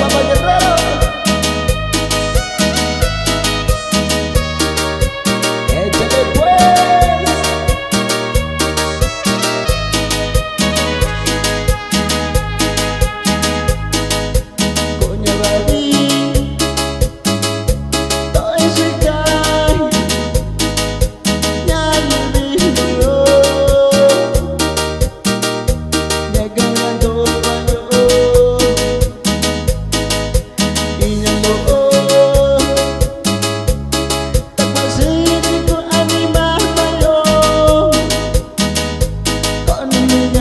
Papa Guerrero. Échale pues. Coño David, todo ese cae, ya lo dijo, ya ganando paño, y ya lo, te pasé con animal paño, con niña.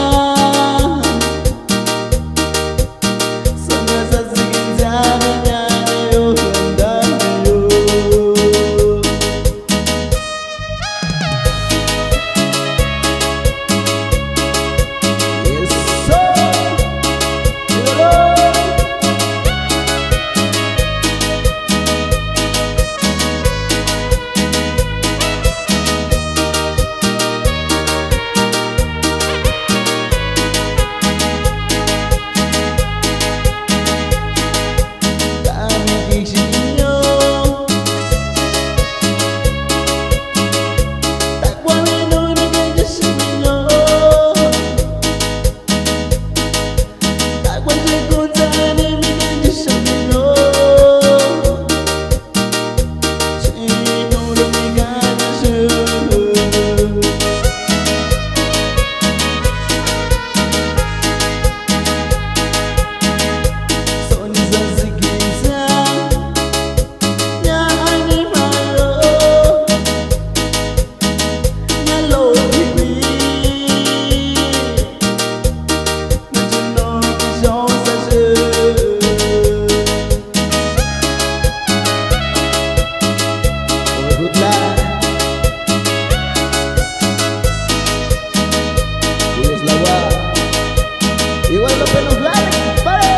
Igual los pelos blancos, ¡vale!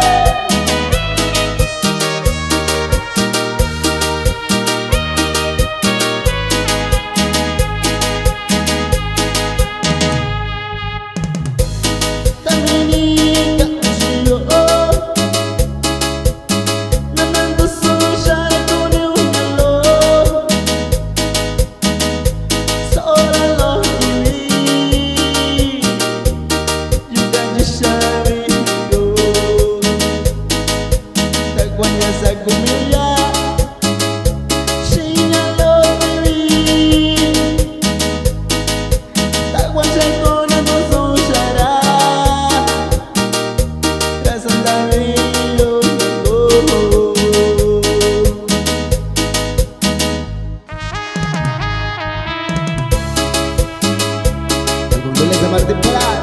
Dominica, yo, nanando suya con un calor, solo lo viví, you got your shine. Sa kumila, siya lo viví, tagwan siya ko na tusong sara, rasan dami yung nag-o. Pagkumbulay sa Martin Pala.